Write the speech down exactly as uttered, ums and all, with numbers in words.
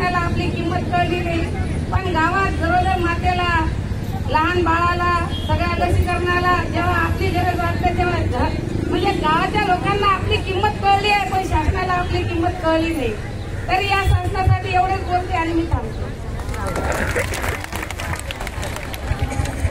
शासनाला आपली किंमत कळली नाही, पण गावात गरोदर मातेला, लहान बाळाला, सगळ्या लसीकरणाला जेव्हा आपली गरज वाटते तेव्हा म्हणजे गावाच्या लोकांना आपली किंमत कळली आहे, पण शासनाला आपली किंमत कळली नाही. तरी या शासनासाठी एवढे